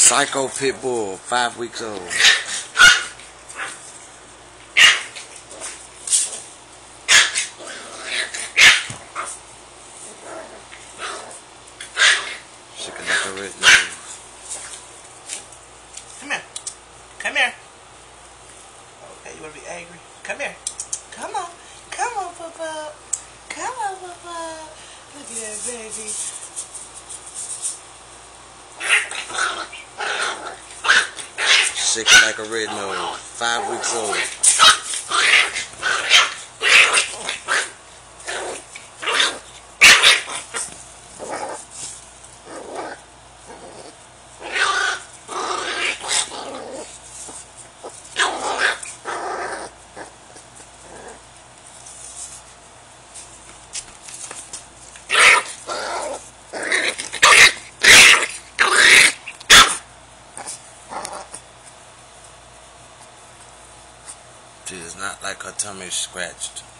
Psycho pit bull, 5 weeks old. Shaking like a red nose. Come here. Come here. Okay, you wanna be angry? Come here. Come on. Come on, Papa. Come on, Papa. Look at that baby. Shaking like a red nose, 5 weeks old. She does not like her tummy scratched.